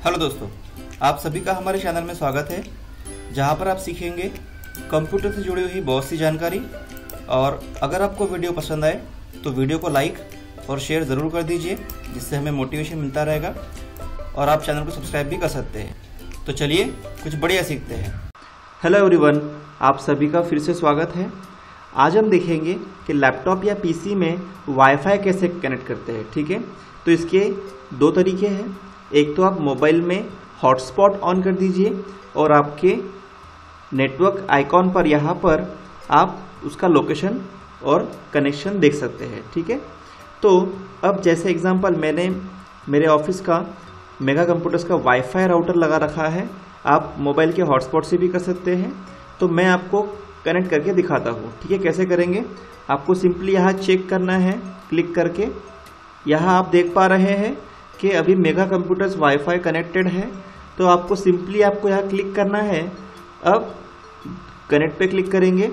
Hello दोस्तों, आप सभी का हमारे चैनल में स्वागत है, जहां पर आप सीखेंगे कंप्यूटर से जुड़ी हुई बहुत सी जानकारी। और अगर आपको वीडियो पसंद आए तो वीडियो को लाइक और शेयर ज़रूर कर दीजिए, जिससे हमें मोटिवेशन मिलता रहेगा और आप चैनल को सब्सक्राइब भी कर सकते हैं। तो चलिए कुछ बढ़िया सीखते हैं। हेलो एवरीवन, आप सभी का फिर से स्वागत है। आज हम देखेंगे कि लैपटॉप या पीसी में वाईफाई कैसे कनेक्ट करते हैं। ठीक है, तो इसके दो तरीके हैं। एक तो आप मोबाइल में हॉटस्पॉट ऑन कर दीजिए और आपके नेटवर्क आइकॉन पर यहाँ पर आप उसका लोकेशन और कनेक्शन देख सकते हैं। ठीक है, तो अब जैसे एग्जांपल मैंने मेरे ऑफिस का मेगा कंप्यूटर्स का वाईफाई राउटर लगा रखा है। आप मोबाइल के हॉटस्पॉट से भी कर सकते हैं, तो मैं आपको कनेक्ट करके दिखाता हूँ। ठीक है, कैसे करेंगे आपको सिंपली यहाँ चेक करना है, क्लिक करके। यहाँ आप देख पा रहे हैं कि अभी मेगा कंप्यूटर्स वाईफाई कनेक्टेड है, तो आपको सिंपली यहाँ क्लिक करना है। अब कनेक्ट पे क्लिक करेंगे।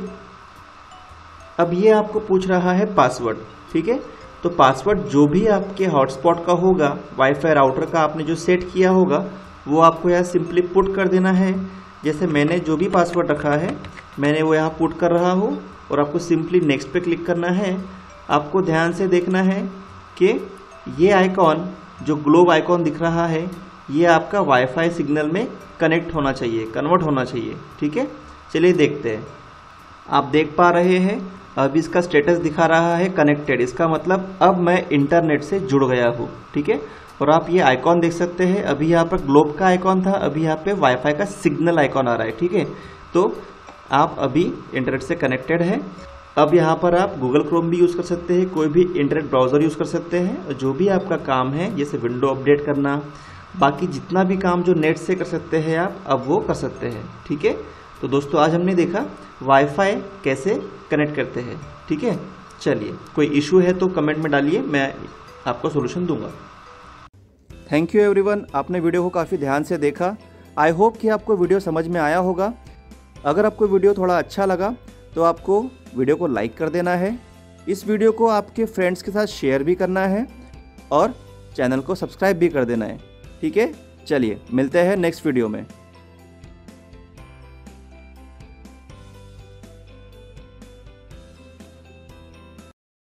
अब ये आपको पूछ रहा है पासवर्ड। ठीक है, तो पासवर्ड जो भी आपके हॉटस्पॉट का होगा, वाईफाई राउटर का आपने जो सेट किया होगा, वो आपको यहाँ सिंपली पुट कर देना है। जैसे मैंने जो भी पासवर्ड रखा है मैंने वो यहाँ पुट कर रहा हूँ और आपको सिंपली नेक्स्ट पे क्लिक करना है। आपको ध्यान से देखना है कि ये आइकॉन जो ग्लोब आइकॉन दिख रहा है, ये आपका वाईफाई सिग्नल में कनेक्ट होना चाहिए, कन्वर्ट होना चाहिए। ठीक है, चलिए देखते हैं। आप देख पा रहे हैं अब इसका स्टेटस दिखा रहा है कनेक्टेड। इसका मतलब अब मैं इंटरनेट से जुड़ गया हूँ। ठीक है, और आप ये आइकॉन देख सकते हैं। अभी यहाँ पर ग्लोब का आइकॉन था, अभी यहाँ पे वाईफाई का सिग्नल आइकॉन आ रहा है। ठीक है, तो आप अभी इंटरनेट से कनेक्टेड है। अब यहाँ पर आप गूगल क्रोम भी यूज़ कर सकते हैं, कोई भी इंटरनेट ब्राउज़र यूज़ कर सकते हैं। जो भी आपका काम है, जैसे विंडो अपडेट करना, बाकी जितना भी काम जो नेट से कर सकते हैं आप, अब वो कर सकते हैं। ठीक है, तो दोस्तों आज हमने देखा वाईफाई कैसे कनेक्ट करते हैं। ठीक है, चलिए कोई इशू है तो कमेंट में डालिए, मैं आपको सोल्यूशन दूंगा। थैंक यू एवरीवन, आपने वीडियो को काफ़ी ध्यान से देखा। आई होप कि आपको वीडियो समझ में आया होगा। अगर आपको वीडियो थोड़ा अच्छा लगा तो आपको वीडियो को लाइक कर देना है, इस वीडियो को आपके फ्रेंड्स के साथ शेयर भी करना है और चैनल को सब्सक्राइब भी कर देना है। ठीक है, चलिए मिलते हैं नेक्स्ट वीडियो में।